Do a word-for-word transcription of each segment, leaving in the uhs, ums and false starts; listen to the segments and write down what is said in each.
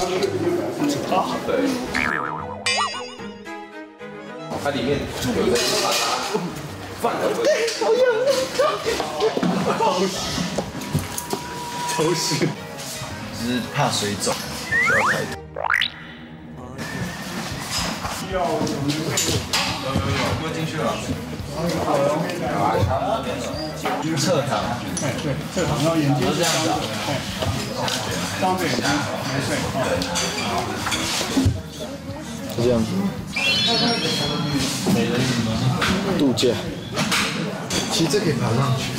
啊，对。它里面有一个把它放了。好痒！抽屎！只是怕水肿，不要太多。有有有，过进去了。侧躺。 哎，对，侧躺，然后眼睛是这样子，哎，张着眼睛，没睡。 是这样子。度假。其实这可以爬上去。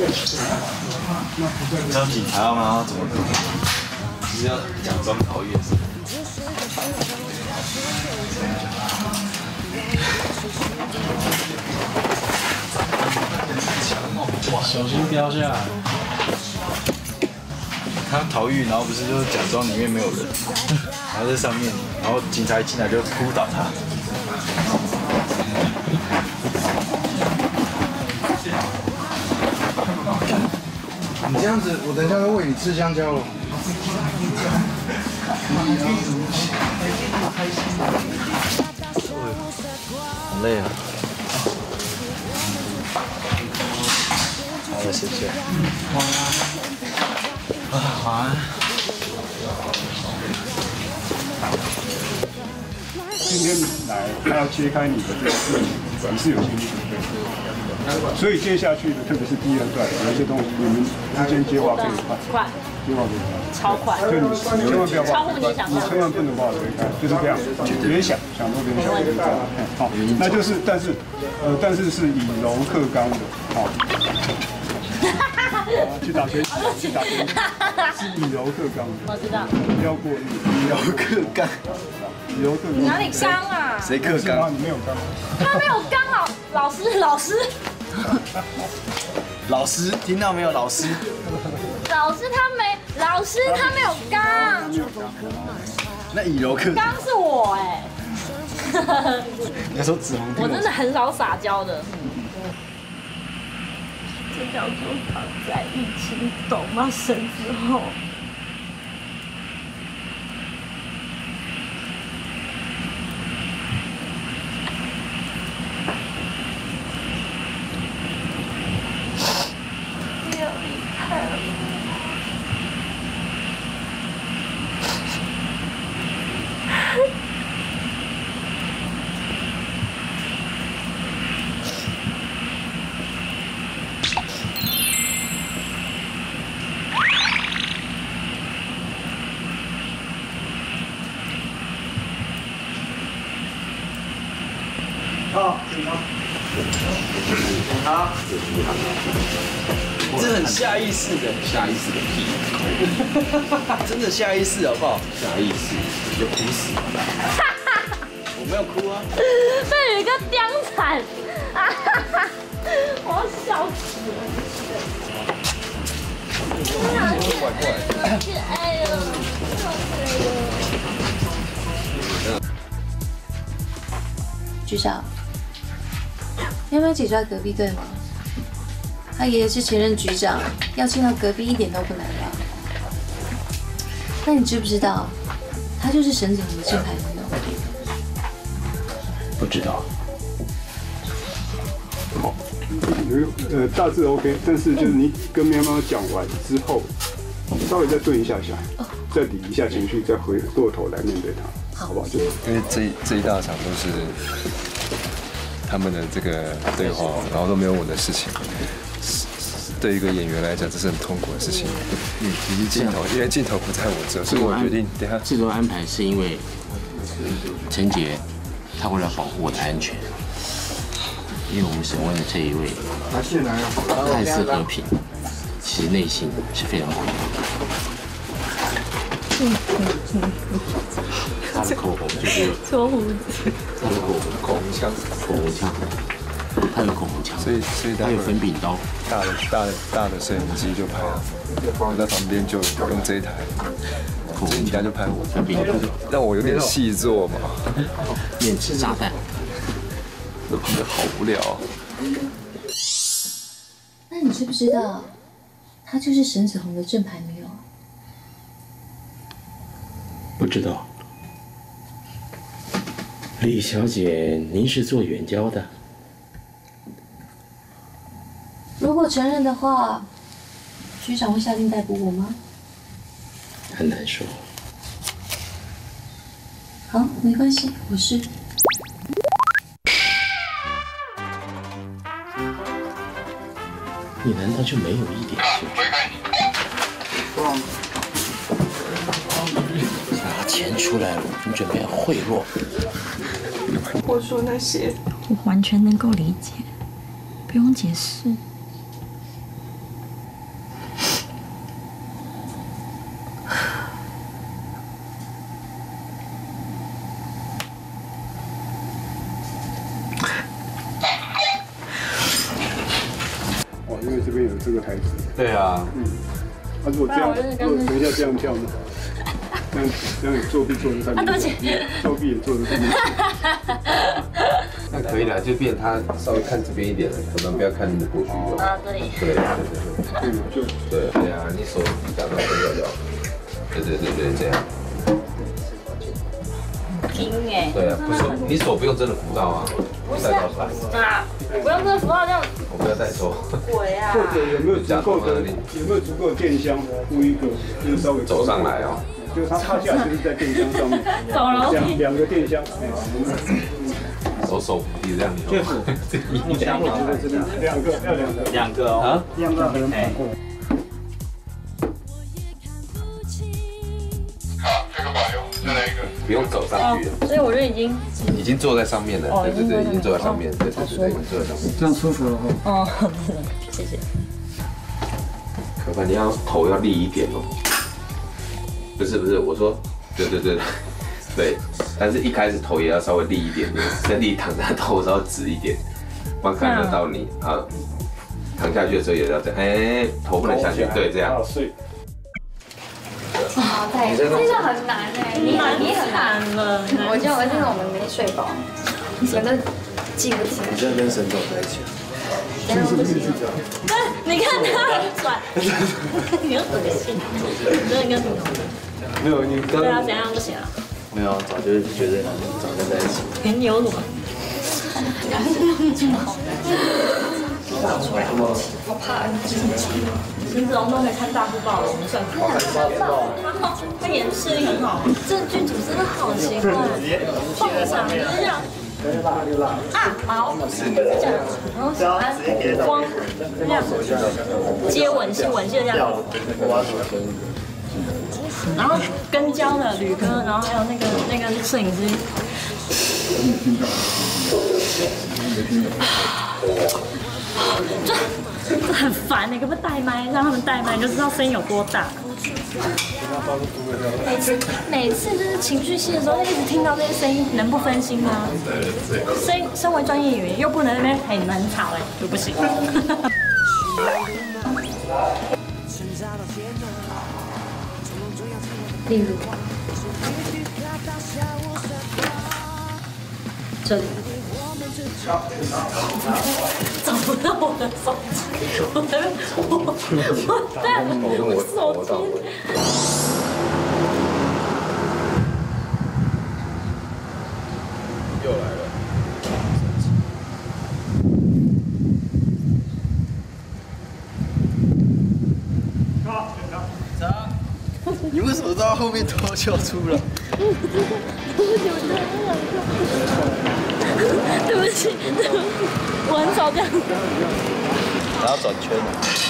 你要警察吗？怎么可能？你是要假装逃逸是？ 哇，小心掉下来！ 他逃狱，然后不是就是假装里面没有人，然后在上面，然后警察一进来就扑倒他。你这样子，我等一下会喂你吃香蕉了。好累啊！好了，谢谢。啊，晚安。 今天来，他要揭开你的这个事情，你是有心理准备的。所以接下去的，特别是第二段，有一些东西你们之间接话可以快， 快， 接话可以快， 超快。 就你千万不要超乎你想象， 你千万不能把我推开，就是这样，别想想都别想，就是这样。好，那就是但是呃，但是是以柔克刚的，好。去打拳，去打拳，是以柔克刚的。 我知道。 不要过誉，以柔克刚，以柔克刚。 哪里刚啊？ 谁克刚？ 你没有刚。 他没有刚老老师老师。 老师听到没有？老师。 老师他没，老师他没有刚。 那以柔克刚是我哎。 你要说子红， 我真的很少撒娇的。这叫做躺在一起，你懂吗？生之后。不要离开我。 好，警察。 啊，这很下意识的， 下意识的屁， 真的下意识好不好？ 下意识就哭死。 我没有哭啊。 被宇哥刁惨，啊哈哈！我要笑死了。 怪怪的。 可爱哟，好可爱哟。 局长，要不要解抓隔壁队吗？他爷爷是前任局长，要进到隔壁一点都不难吧？那你知不知道，他就是沈子红的正牌女友？ 不知道。 呃，大致 OK， 但是就是你跟喵喵讲完之后，稍微再顿一下下，再理一下情绪，再回过头来面对他，好不好？就因为这这一大场都是他们的这个对话，然后都没有我的事情。对一个演员来讲，这是很痛苦的事情。 嗯，其实镜头，因为镜头不在我这，所以我决定等下。 这种安排是因为陈杰他为了保护我的安全，因为我们审问的这一位看似和平，其实内心是非常恐怖的。他的口红就是搓胡子， 他的口红口红枪，口红枪，他有口红枪， 所以所以他有粉饼刀， 大的大的大的摄影机就拍了，我在旁边就用这一台， 口红枪就拍我， 粉饼刀， 让我有点细作嘛， 面吃炸弹， 这旁边好无聊。 那你知不知道，他就是沈子红的正牌女友？ 不知道。李小姐，您是做远交的？ 如果承认的话，局长会下令逮捕我吗？ 很难说。 好，没关系，我是。 你难道就没有一点兴趣？拿钱出来了，你准备贿赂？ 我说那些， 我完全能够理解，不用解释。 哦，因为这边有这个台子。 对啊。 嗯。他如果这样，如果等一下这样跳呢？这样这样作弊做的太明显。啊，对不起。作弊也做的太明显。 那可以了，就变他稍微看这边一点了，可能不要看过去就好。 啊，对。 对对对对。就对对啊，你手假装伸掉就好。对对对对，这样。 拼哎。 对啊，不是你手不用真的扶到啊。 不是啊，不用真的扶到这样。 我不要带手。 鬼啊！ 或者有没有足够的有没有足够的电箱铺一个，就是稍微走上来哦。 就是他趴下就是在电箱上面。 走楼梯。 两个电箱。 手手扶地这样。 目前我觉得这边两个要两个。 两个哦。 两个人跑过来。 不用走上去， 所以我就已经已经坐在上面了，对对对，已经坐在上面，对对对对，已经坐在上面， 这样舒服了哈。 哦，谢谢。 可凡你要头要立一点哦，不是不是，我说，对对对对，但是一开始头也要稍微立一点点，身体躺在头稍微直一点，不然看得到你啊。躺下去的时候也要这样，哎，头不能下去，对，这样。 啊，对，这个很难哎，你你很难了。 我觉得我这个我们没睡饱，整个记不清。 你现在跟沈总在一起？ 真的不行。 对，你看他很拽，你有恶心，真的跟什么？ 没有，你刚对啊，怎样不行啊？ 没有，早就觉得早就在一起。 跟你有什么？ 我怕秦子龙都没看大富报了，我们算看大富报。然后他演视力很好，这剧组真的好奇怪，放场就是这样。啊，毛是这样，然后小安光这样，接吻戏吻戏这样，然后跟焦的吕哥，然后还有那个那个摄影师。这这很烦，你可不可以带麦？让他们带麦，就知道声音有多大。每次每次就是情绪戏的时候，一直听到这些声音，能不分心吗？身身为专业演员，又不能那边很很吵哎，就不行。 例如，这里。 找不到我的手机，我在我我在我手机。 又来了。 你为什么到后面脱臼出了？ 对不起，对不起，我很少这样。 然后转圈。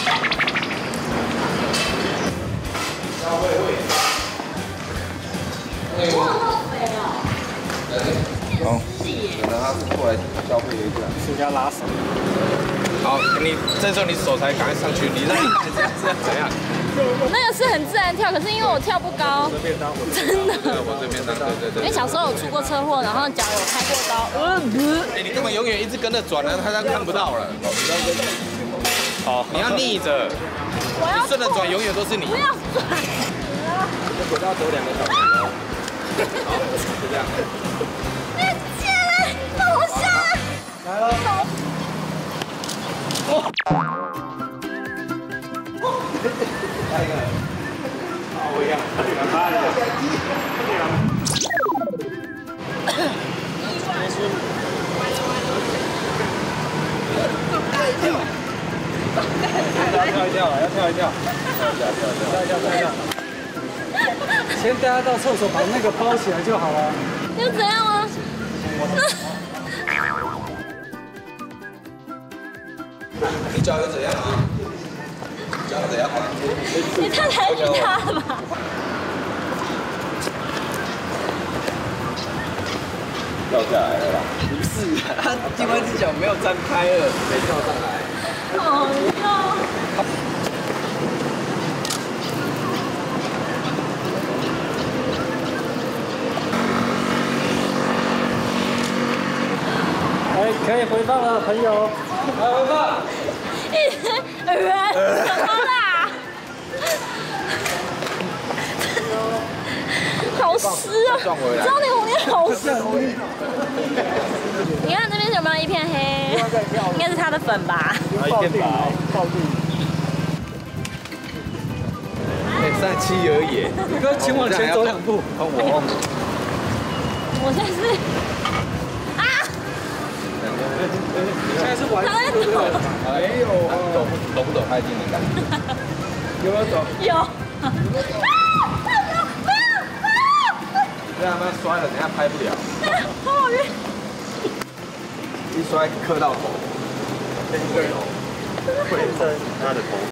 哇，好肥哦！ 好，等他过来交配一下。 人家拉手。好，你这时候你手才赶快上去，你让你这样这样怎样？ 那个是很自然跳，可是因为我跳不高，真的。 我这边当，对对对。 因为小时候有出过车祸，然后脚有开过刀。 哎，你根本永远一直跟着转呢，他他看不到了。好，你要逆着。 我要顺着转，永远都是你。 不要转。 轨道走两个小时。好，就这样。 你进来，放我下来。 来了。 来一个，好，我一样，快点，快点，快点。 跳一跳，跳一跳，跳一跳，跳一跳。先带他到厕所把那个包起来就好了。 又怎样啊？ 你脚又怎样啊？脚怎样啊？ 也太抬举他了吧！ 掉下来了啦？ 不是，他另外一只脚没有张开了， 没跳上来。 哦哟！ 哎，可以回放了，朋友。来回放。 呃，什么啦？好湿啊！ 撞回来。 知道你红脸好湿。你看那边有没有一片黑？应该是他的粉吧？ 一片白。爆地。 哎，三七而已。 你哥，请往前走两步。 换我。 我现在是啊！ 现在是玩。 他在抖。 没有。抖不抖不抖，他已经能感觉。 有没有抖？ 有。 这样慢慢摔了，等下拍不了。 好晕。 一摔磕到头。对头。会震他的头。